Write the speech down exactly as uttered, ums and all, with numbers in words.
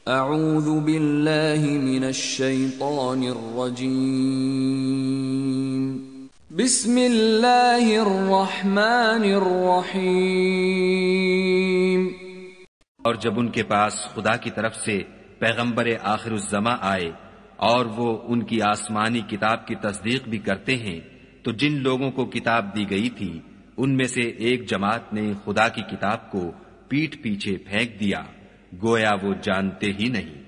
اعوذ باللہ من الشیطان الرجیم بسم اللہ الرحمن الرحیم۔ اور جب ان کے پاس خدا کی طرف سے پیغمبر آخر الزماں آئے اور وہ ان کی آسمانی کتاب کی تصدیق بھی کرتے ہیں، تو جن لوگوں کو کتاب دی گئی تھی ان میں سے ایک جماعت نے خدا کی کتاب کو پیٹھ پیچھے پھینک دیا، گویا وہ جانتے ہی نہیں۔